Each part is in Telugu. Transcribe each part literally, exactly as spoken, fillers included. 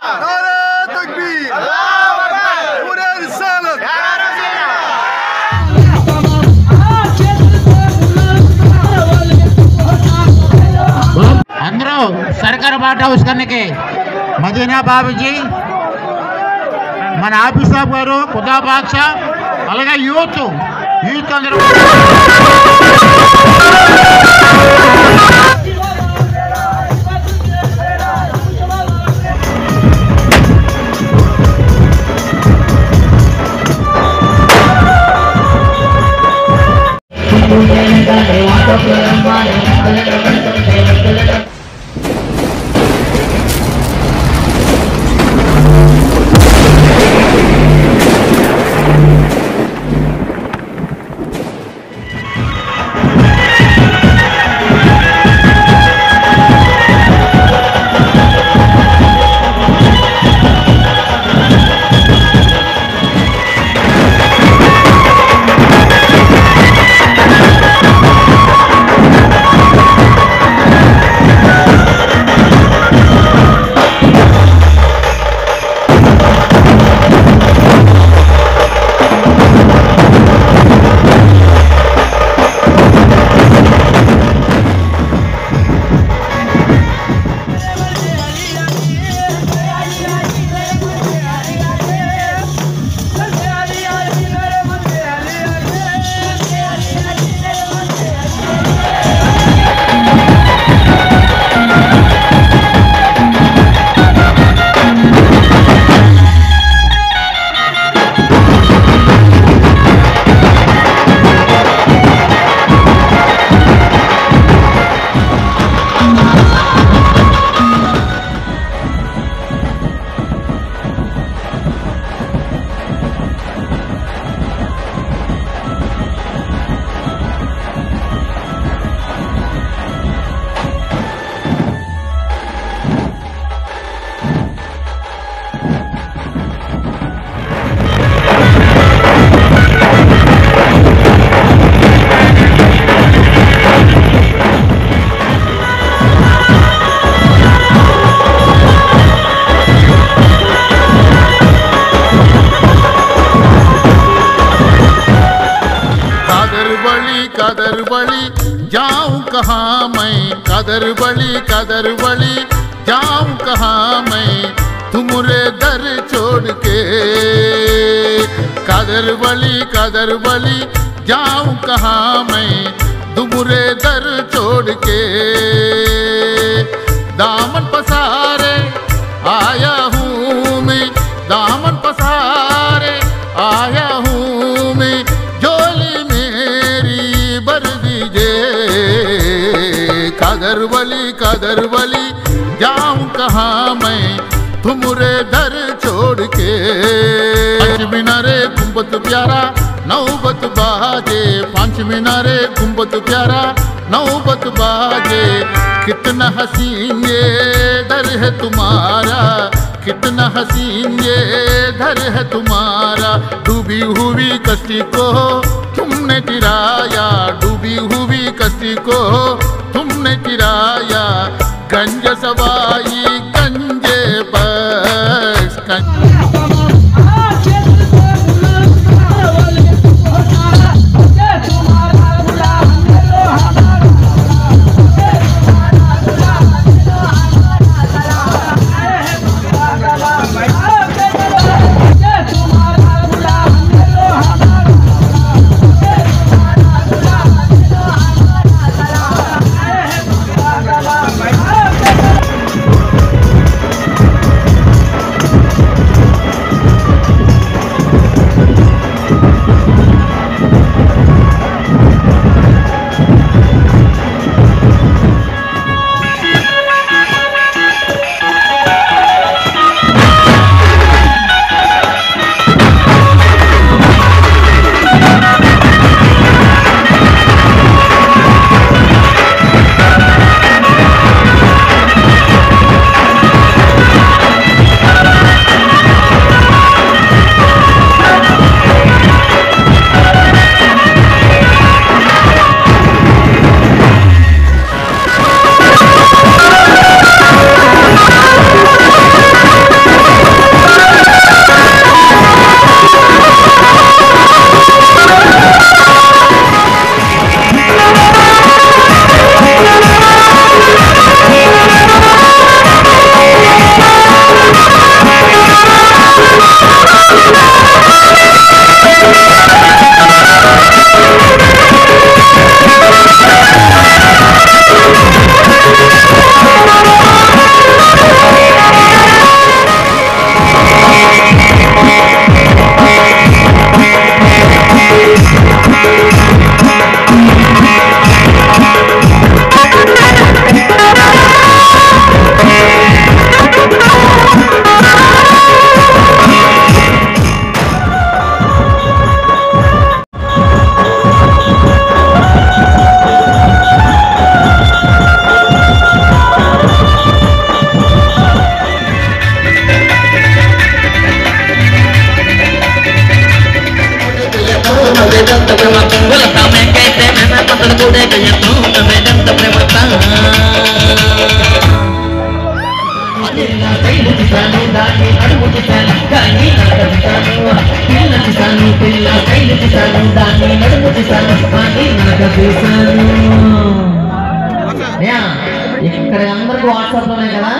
अंदर सरकार बाट हाउस करने के मदीना बाबूजी मन आफीस साहब गारू खुदा बादशा अलगे यूथ यूथ अंदर कदर बली जाऊं कहाँ मैं, कदर बली कदर बली जाऊं कहाँ मैं, तुमरे दर छोड़ के। कदर बली कदर बली जाऊं कहाँ मैं, तुमरे दर छोड़ के। दामन पसारे आया हूँ मैं, दामन पसारे आया हूँ मैं, झोली मेरी भर दीजिए। कदर बली कदर बली जाऊं कहाँ मैं, तुमरे दर छोड़ के। पांच मीनारे गुंबद प्यारा नौबत बाजे, पांच मीनारे गुंबद प्यारा नौबत बाजे। कितना हसीन ये दर है तुम्हारा, कितना हसीन ये दर है तुम्हारा। डूबी हुई कश्ती को तुमने गिराया, डूबी हुई कश्ती को तुमने गिराया। गंज सवाई गंजे बस गंज। ఇక్కడ అందరికి వాట్సాప్ లోనే కదా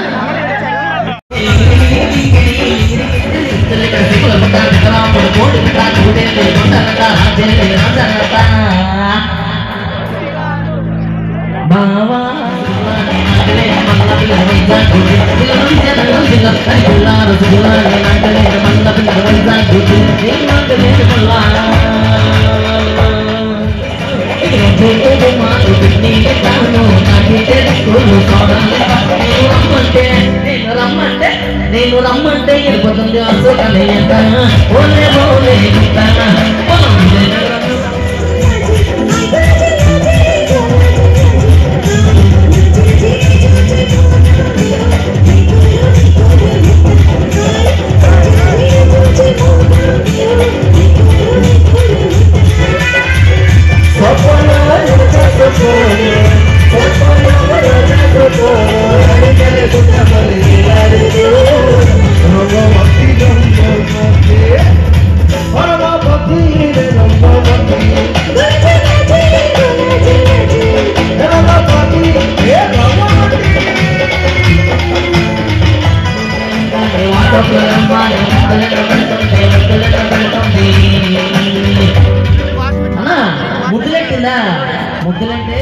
బావా నేను రమ్మంటే వెళ్ళిపోతుంది అసలు ఓలే ఓలే ముద్దులెట్టిందా ముద్దులంటే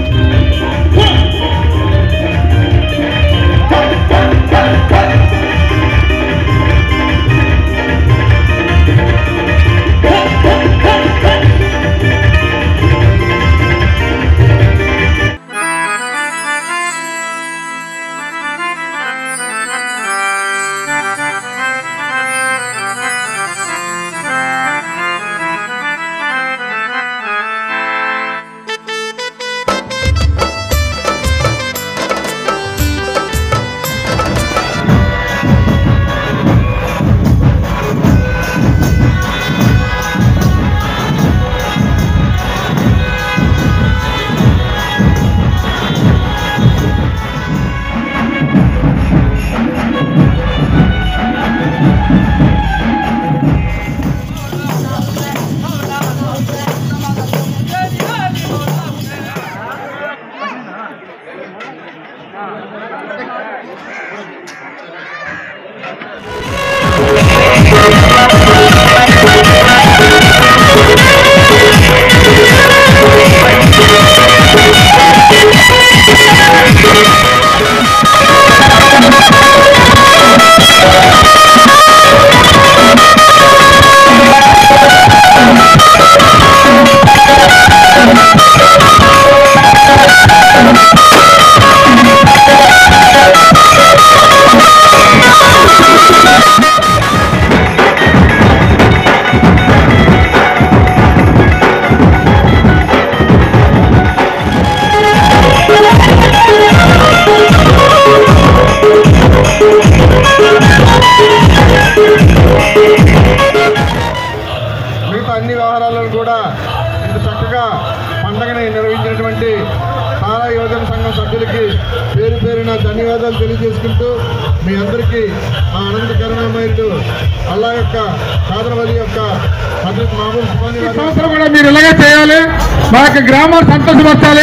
పేరు పేరున ధన్యవాదాలు తెలియజేసుకుంటూ మీ అందరికీ ఆ అనంత కరుణామయుడు అల్లా యొక్క కాదరవలి యొక్క హజరత్ మహబూబ్ సుబ్హానీ సంవత్సరం కూడా మీరు ఇలాగే చేయాలి. మా యొక్క గ్రామాలు సంతోషపరచాలి.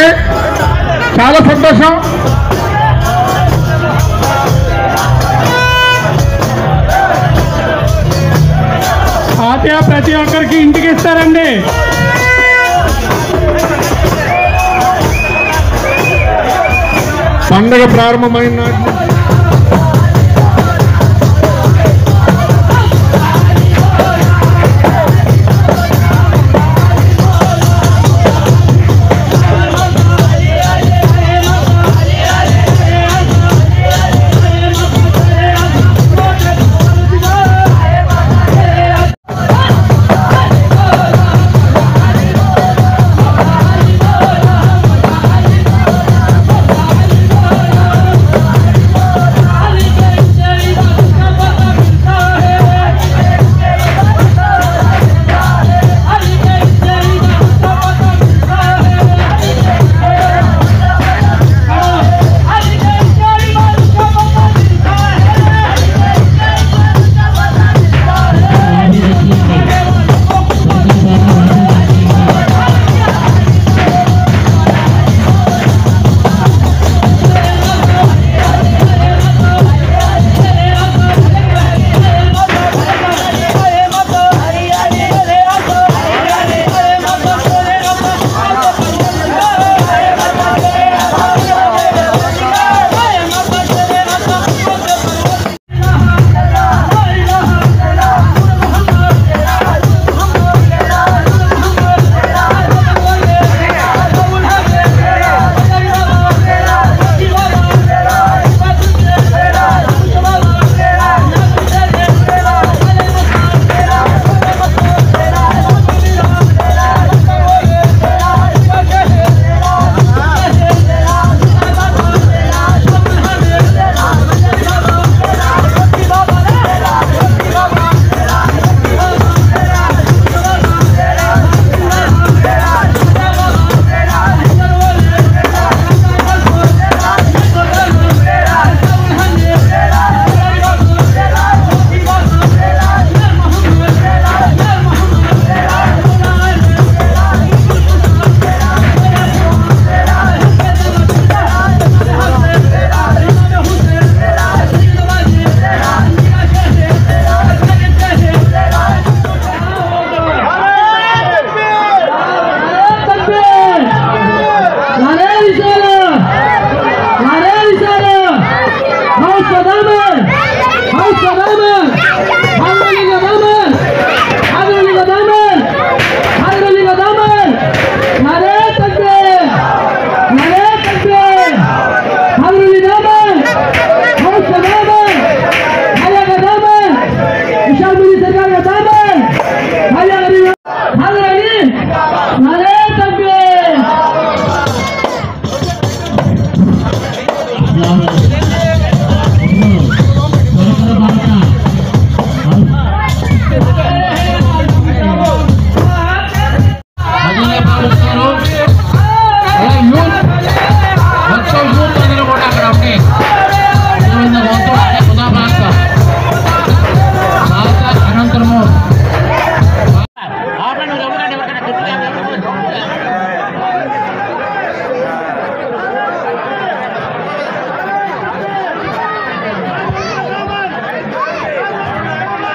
చాలా సంతోషం. ఆత్య ప్రతి ఒక్కరికి ఇంటికి ఇస్తారండి. పండుగ ప్రారంభమైన నాటి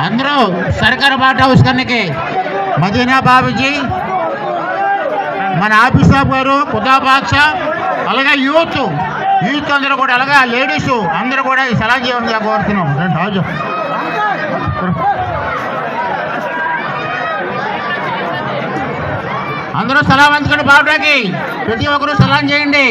అందరూ సర్కార్ బాట హౌస్ కన్నకి మదీనా బాబుజీ, మన ఆఫీస్ స్టాఫ్ గారు, ఖుదా బాద్షా, అలాగే యూత్ యూత్ అందరూ కూడా, అలాగే లేడీస్ అందరూ కూడా ఈ సలాం చేయమని కోరుతున్నాం. రండి రాజు. అందరూ సలాం అంచుకోండి. బాబుకి ప్రతి ఒక్కరూ సలాం చేయండి.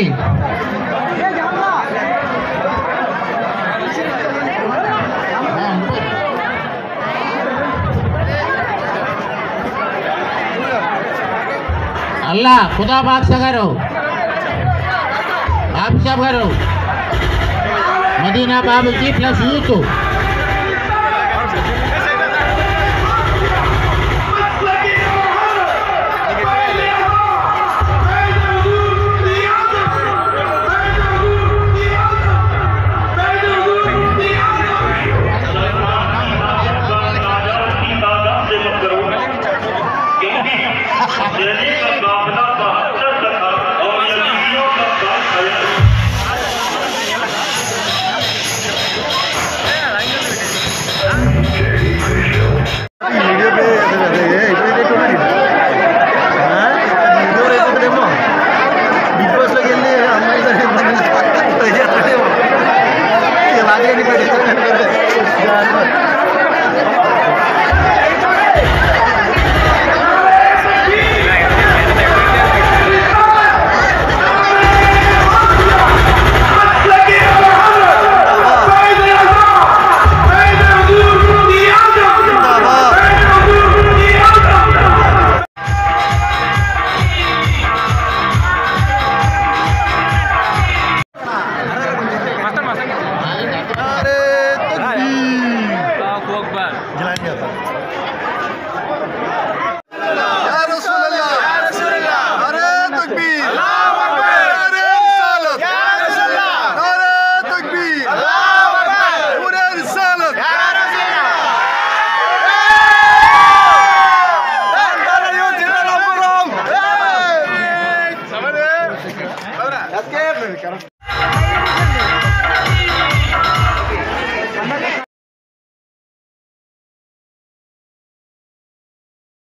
అల్లా ఖుదా బాద్షా గారు, ఆఫీస్ స్టాఫ్ గారు, Madina Babuji plus youth. Let's get it.